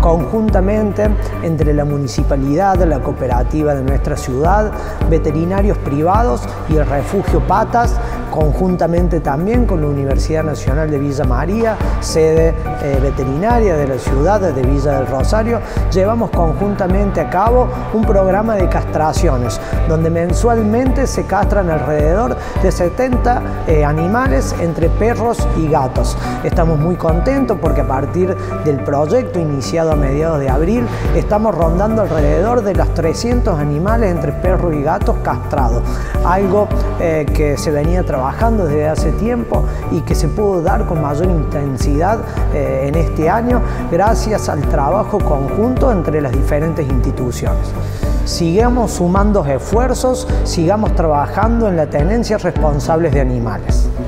conjuntamente entre la municipalidad, la cooperativa de nuestra ciudad, veterinarios privados y el refugio Patas, conjuntamente también con la Universidad Nacional de Villa María, sede veterinaria de la ciudad de Villa del Rosario, llevamos conjuntamente a cabo un programa de castraciones, donde mensualmente se castran alrededor de 70 animales entre perros y gatos. Estamos muy contentos porque a partir del proyecto iniciado a mediados de abril, estamos rondando alrededor de los 300 animales entre perros y gatos castrados, algo que se venía trabajando desde hace tiempo y que se pudo dar con mayor intensidad en este año gracias al trabajo conjunto entre las diferentes instituciones. Sigamos sumando esfuerzos, sigamos trabajando en la tenencia responsables de animales.